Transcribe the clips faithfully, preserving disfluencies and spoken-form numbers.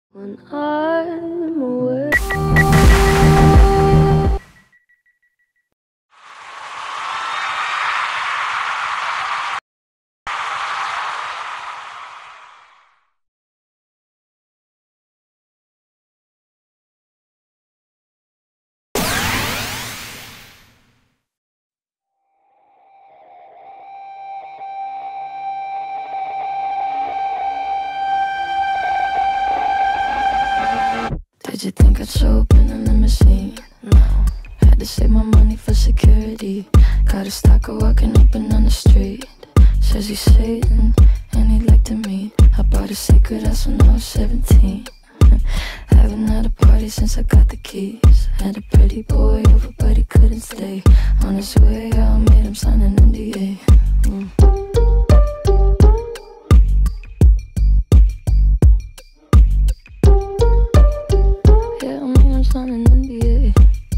When I'm away. Did you think I'd show up in a limousine? No. Had to save my money for security. Got a stalker walking up and down the street. Says he's Satan and he'd like to meet. I bought a secret house when I was seventeen. Haven't had a party since I got the keys. Had a pretty boy over but he couldn't stay. On his way out, made him sign an N D A. mm. On an N D A.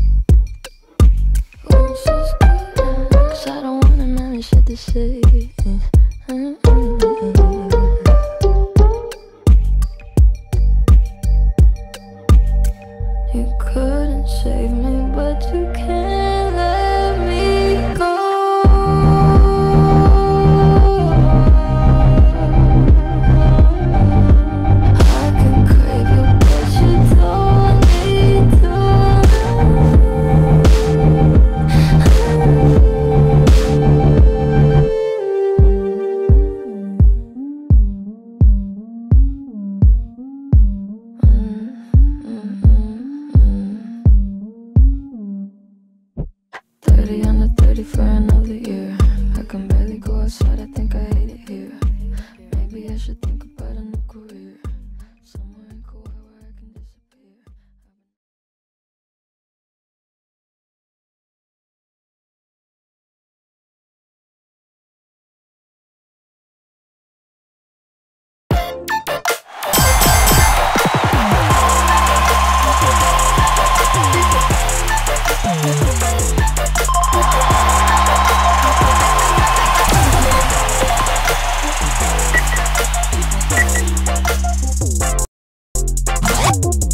Oh, it's just good, 'cause I don't want him having shit to say. You couldn't save me, but you can't let me go. I can crave you, but you don't need to. thirty under thirty for another year. I can barely go outside, I think I hate it here. Maybe I should think about a new career. Somewhere in Kauai where I can disappear. We'll be right back.